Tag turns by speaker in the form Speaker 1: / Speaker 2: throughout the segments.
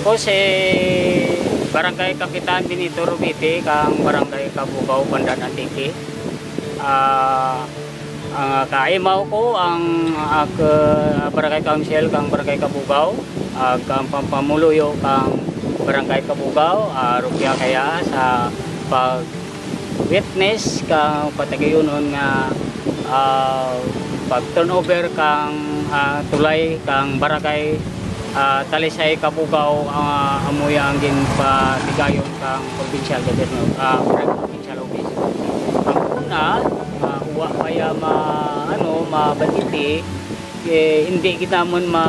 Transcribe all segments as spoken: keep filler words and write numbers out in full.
Speaker 1: Ako si Barangay Kapitan Benito Rubite kang Barangay Kabugaw, Pandan Antique. Ah, ang kaimaw ko ang ak, Barangay Council kang Barangay Kabugaw, ag ang pampamuluyo kang Barangay Kabugaw, uh, rukya kaya sa pag witness kang patagayunon nga uh, pag turnover kang uh, tulay kang Barangay uh, Talisay Kabugaw, uh, amoy ang gin patigayon kang provincial governor, uh, provincial office. Ang una, uh, uwa kaya ma ano mabatiti, eh, hindi kita mon ma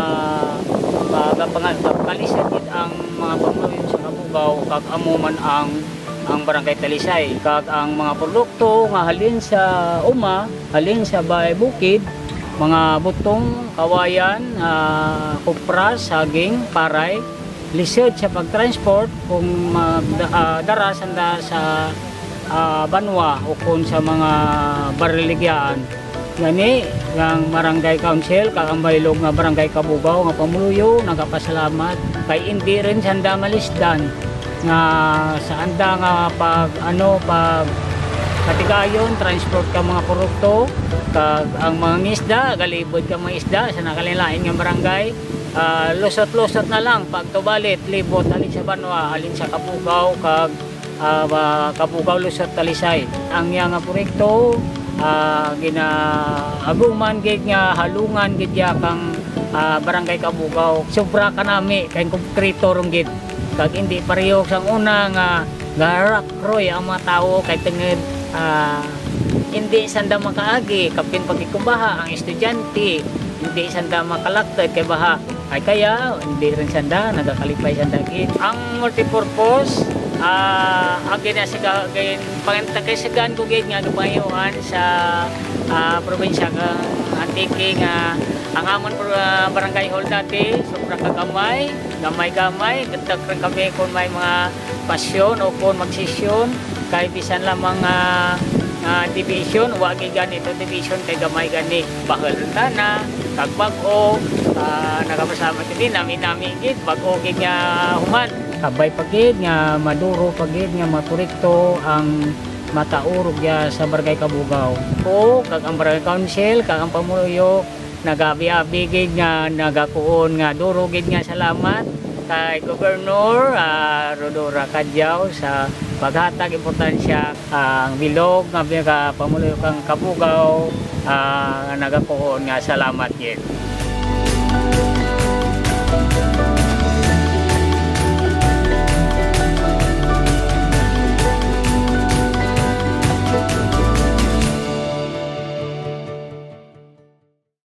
Speaker 1: magapangalisad ang mga pamuluyon sa Kabugaw kag amuman ang ang Barangay Talisay kag ang mga produkto nga halin sa uma, halin sa bahay bukid, mga butong, kawayan, uh, kupras, saging, paray, lisod sa pagtransport kung uh, darasan da sa uh, banwa o kung sa mga bariligyaan. Gani, ang Barangay Council, kang bailog nga Barangay Kabugaw nga pamuluyo, nagapasalamat kay hindi rin sanda malisdan nga sa anda nga pag ano pag katigayon transport ka mga produkto kag ang mga isda galibod ka mga isda sa nakalilain nga barangay, uh, lusot-lusot na lang pag tubalit libot alin sa banwa, alin sa Kabugaw kag uh, Kabugaw lusot Talisay. Ang yang nga proyekto Uh, ginaaguman gid nga halungan gid ya kang uh, Barangay Kabugaw, sobra kanami kay konkreto rong gid kag hindi pareho sang una nga garak roy ang mga tawo kay tenged uh, hindi sanda makaagi kapin pagikubaha ang estudyante, hindi sanda makalaktad kay baha ay kaya hindi rin sanda nagakalipay sanda gid ang multipurpose. Uh, ang ginasiga gain pangantakisigan ko gid nga gapayuhan sa uh, probinsya kang Antique nga ang amon uh, barangay hall dati sobra kagamay, gamay-gamay gadag rin kami kung may mga pasyon o kung magsisyon kay bisan lamang uh, uh, division wagi ganito division kay gamay gani bahal na kag bag-o uh, nagapasama kini nami-nami gid bag-o gid nga human kabay pagid nga maduro pagid nga maturikto ang mataurog ya sa Barangay Kabugaw. O kag ang Barangay Council kag ang pamuluyo nagabi-abi gid nga nagakuon nga duro gid nga salamat kay Gobernador uh, Rodora Cadjao sa paghatag importansya ang bilog nga pamuluyo kang Kabugaw, uh, nagakuon nga salamat gid.